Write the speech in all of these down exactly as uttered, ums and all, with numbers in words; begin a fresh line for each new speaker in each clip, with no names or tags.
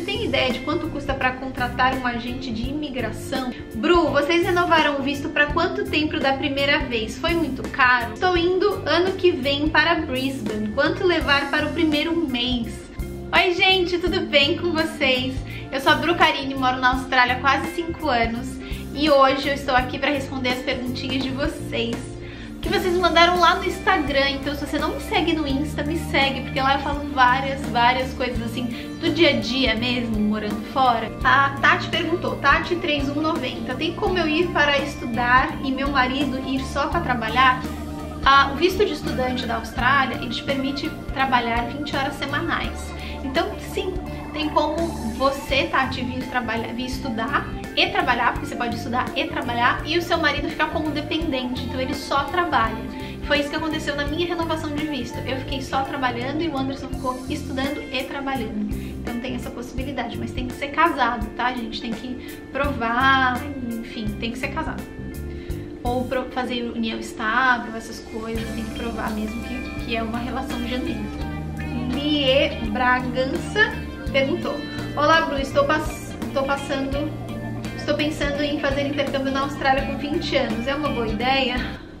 tem ideia de quanto custa para contratar um agente de imigração? Bru, vocês renovaram o visto para quanto tempo da primeira vez? Foi muito caro? Estou indo ano que vem para Brisbane. Quanto levar para o primeiro mês? Oi gente, tudo bem com vocês? Eu sou a Bru Carine, moro na Austrália há quase cinco anos e hoje eu estou aqui para responder as perguntinhas de vocês que vocês mandaram lá no Instagram. Então se você não me segue no Insta, me segue, porque lá eu falo várias, várias coisas assim do dia a dia mesmo, morando fora. A Tati perguntou, Tati três um noventa, tem como eu ir para estudar e meu marido ir só para trabalhar? Ah, o visto de estudante da Austrália, ele te permite trabalhar vinte horas semanais. Então sim, tem como você, Tati, vir, trabalhar, vir estudar e trabalhar, porque você pode estudar e trabalhar, e o seu marido ficar como dependente, então ele só trabalha. Foi isso que aconteceu na minha renovação de visto. Eu fiquei só trabalhando e o Anderson ficou estudando e trabalhando. Então tem essa possibilidade, mas tem que ser casado, tá, gente? Tem que provar, enfim, tem que ser casado. Ou fazer união estável, essas coisas, tem que provar mesmo que, que é uma relação genuína. Lie Bragança perguntou, olá Bru, estou, pass estou passando, estou pensando em fazer intercâmbio na Austrália com vinte anos, é uma boa ideia?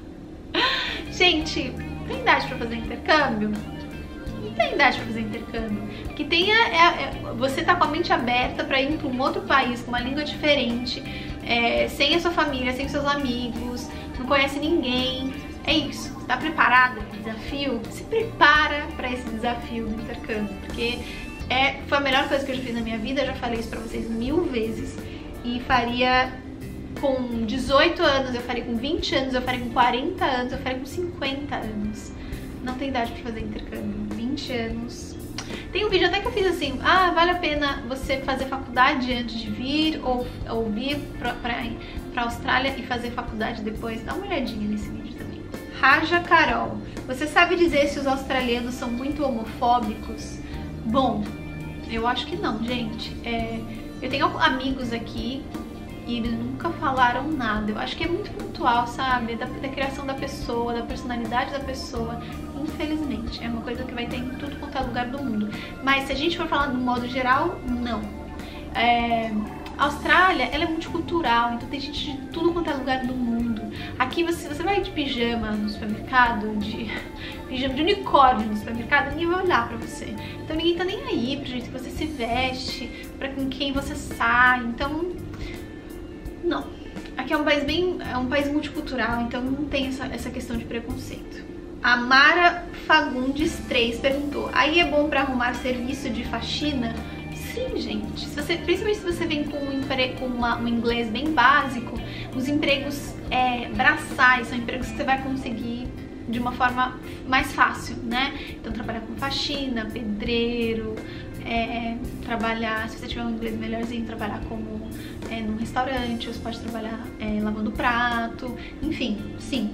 Gente, tem idade para fazer intercâmbio? Não tem idade para fazer intercâmbio, porque tem a, é, é, você tá com a mente aberta para ir para um outro país com uma língua diferente, é, sem a sua família, sem os seus amigos, não conhece ninguém, é isso. Tá preparada para o desafio? Se prepara para esse desafio do intercâmbio, porque é, foi a melhor coisa que eu já fiz na minha vida, eu já falei isso pra vocês mil vezes, e faria com dezoito anos, eu faria com vinte anos, eu faria com quarenta anos, eu faria com cinquenta anos. Não tem idade pra fazer intercâmbio, vinte anos. Tem um vídeo até que eu fiz assim, ah, vale a pena você fazer faculdade antes de vir, ou, ou vir pra, pra, pra Austrália e fazer faculdade depois? Dá uma olhadinha nesse vídeo também. Raja Carol, você sabe dizer se os australianos são muito homofóbicos? Bom, eu acho que não, gente. É, eu tenho amigos aqui e eles nunca falaram nada. Eu acho que é muito pontual, sabe? Da, da criação da pessoa, da personalidade da pessoa. Infelizmente, é uma coisa que vai ter em tudo quanto é lugar do mundo. Mas se a gente for falar do modo geral, não. É, a Austrália, ela é multicultural, então tem gente de tudo quanto é lugar do mundo. Aqui, você, você vai de pijama no supermercado, de pijama de unicórnio no supermercado, ninguém vai olhar pra você. Então ninguém tá nem aí pro jeito que você se veste, pra com quem você sai, então... Não. Aqui é um país bem... é um país multicultural, então não tem essa, essa questão de preconceito. A Mara Fagundes três perguntou, aí é bom pra arrumar serviço de faxina? Sim, gente. Se você, principalmente se você vem com um, empre, com uma, um inglês bem básico, os empregos é, braçais são empregos que você vai conseguir de uma forma mais fácil, né? Então trabalhar com faxina, pedreiro, é, trabalhar, se você tiver um inglês melhorzinho, trabalhar como é, num restaurante, ou você pode trabalhar é, lavando prato, enfim, sim.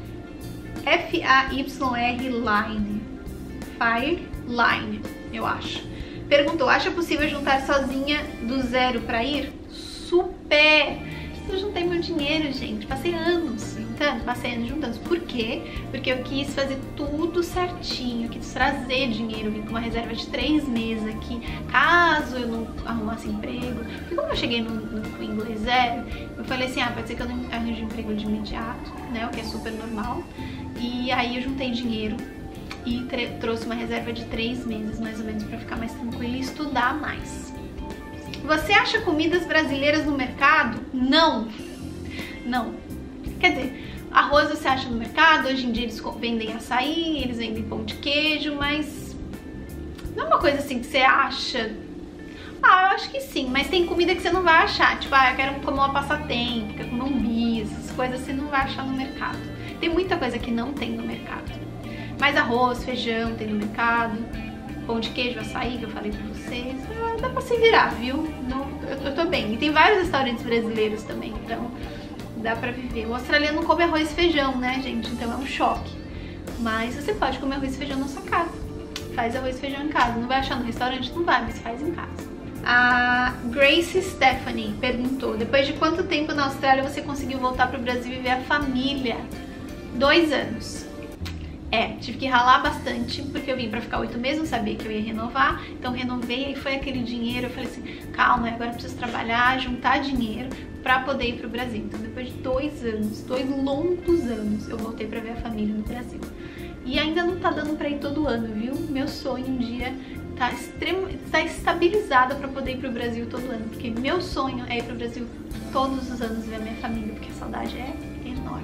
F A Y R Line, Fire Line, eu acho. Perguntou, acha possível juntar sozinha do zero pra ir? Super! Eu juntei meu dinheiro, gente. Passei anos juntando, passei anos juntando. Por quê? Porque eu quis fazer tudo certinho, eu quis trazer dinheiro, vim com uma reserva de três meses aqui, caso eu não arrumasse emprego. Porque como eu cheguei no, no, no inglês zero, eu falei assim, ah, pode ser que eu não arranje emprego de imediato, né? O que é super normal. E aí eu juntei dinheiro e trouxe uma reserva de três meses, mais ou menos, pra ficar mais tranquila e estudar mais. Você acha comidas brasileiras no mercado? Não. Não. Quer dizer, arroz você acha no mercado, hoje em dia eles vendem açaí, eles vendem pão de queijo, mas não é uma coisa assim que você acha. Ah, eu acho que sim, mas tem comida que você não vai achar, tipo, ah, eu quero comer uma passatempo, quero comer um bis, essas coisas você não vai achar no mercado. Tem muita coisa que não tem no mercado. Mas arroz, feijão tem no mercado, pão de queijo, açaí, que eu falei pra vocês, ah, dá pra se virar, viu? Não, eu, eu tô bem. E tem vários restaurantes brasileiros também, então dá pra viver. O australiano come arroz e feijão, né, gente? Então é um choque. Mas você pode comer arroz e feijão na sua casa. Faz arroz e feijão em casa. Não vai achar no restaurante? Não vai, mas faz em casa. A Grace Stephanie perguntou, depois de quanto tempo na Austrália você conseguiu voltar pro Brasil e ver a família? Dois anos. É, tive que ralar bastante, porque eu vim pra ficar oito meses, não sabia que eu ia renovar, então renovei, e foi aquele dinheiro, eu falei assim, calma, agora eu preciso trabalhar, juntar dinheiro pra poder ir pro Brasil. Então depois de dois anos, dois longos anos, eu voltei pra ver a família no Brasil. E ainda não tá dando pra ir todo ano, viu? Meu sonho um dia tá, extremo, tá estabilizada pra poder ir pro Brasil todo ano, porque meu sonho é ir pro Brasil todos os anos ver a minha família, porque a saudade é enorme.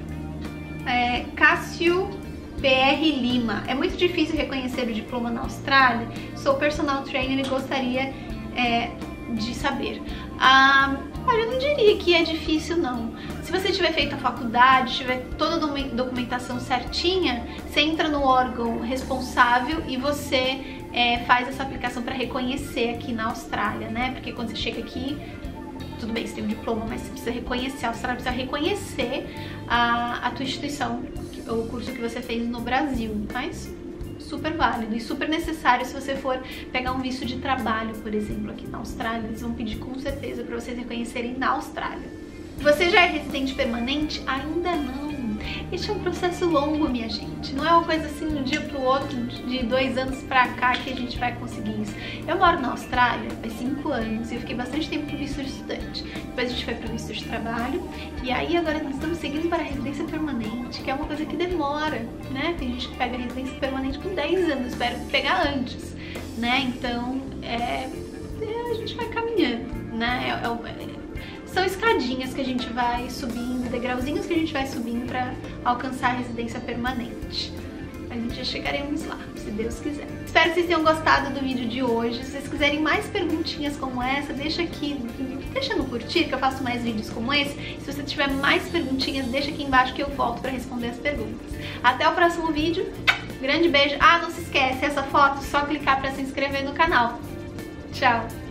É, Cássio P R Lima. É muito difícil reconhecer o diploma na Austrália? Sou personal trainer e gostaria é, de saber. Ah, olha, eu não diria que é difícil, não. Se você tiver feito a faculdade, tiver toda a documentação certinha, você entra no órgão responsável e você é, faz essa aplicação para reconhecer aqui na Austrália, né? Porque quando você chega aqui, tudo bem, você tem um diploma, mas você precisa reconhecer, a Austrália precisa reconhecer a, a tua instituição, o curso que você fez no Brasil, mas super válido e super necessário se você for pegar um visto de trabalho, por exemplo, aqui na Austrália, eles vão pedir com certeza para vocês reconhecerem na Austrália. Você já é residente permanente? Ainda não. Este é um processo longo, minha gente. Não é uma coisa assim de um dia pro outro, de dois anos pra cá que a gente vai conseguir isso. Eu moro na Austrália faz cinco anos e eu fiquei bastante tempo pro visto de estudante. Depois a gente foi pro visto de trabalho e aí agora nós estamos seguindo para a residência permanente, que é uma coisa que demora, né? Tem gente que pega a residência permanente com dez anos, espero pegar antes, né? Então, é, a gente vai caminhando, né? É, é, São escadinhas que a gente vai subindo, degrauzinhos que a gente vai subindo para alcançar a residência permanente. A gente já chegaremos lá, se Deus quiser. Espero que vocês tenham gostado do vídeo de hoje. Se vocês quiserem mais perguntinhas como essa, deixa aqui, deixa no curtir que eu faço mais vídeos como esse. Se você tiver mais perguntinhas, deixa aqui embaixo que eu volto para responder as perguntas. Até o próximo vídeo. Grande beijo. Ah, não se esquece, essa foto, só clicar para se inscrever no canal. Tchau!